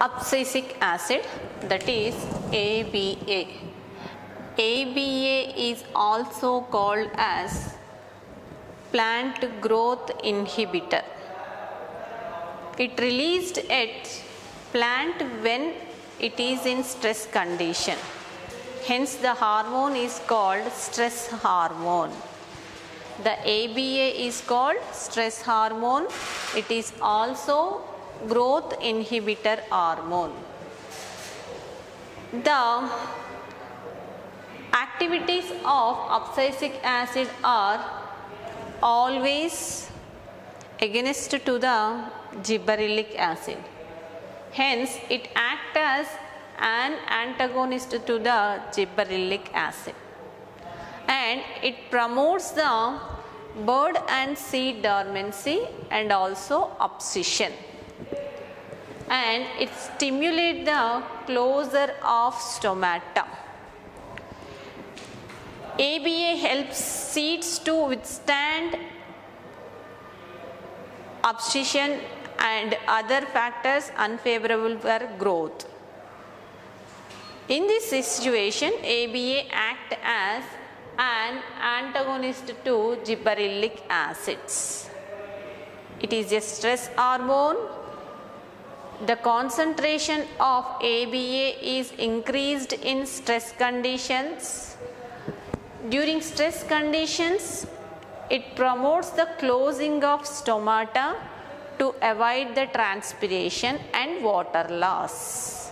abscisic acid, that is ABA. ABA is also called as plant growth inhibitor. It released at plant when it is in stress condition. Hence the hormone is called stress hormone. The ABA is called stress hormone. It is also growth inhibitor hormone. The activities of abscisic acid are always against to the gibberellic acid. Hence it acts as an antagonist to the gibberellic acid, and it promotes the bud and seed dormancy and also abscission, and it stimulates the closure of stomata. ABA helps seeds to withstand abscission and other factors unfavorable for growth. In this situation, ABA acts as an antagonist to gibberellic acids. It is a stress hormone. The concentration of ABA is increased in stress conditions. During stress conditions, it promotes the closing of stomata to avoid the transpiration and water loss.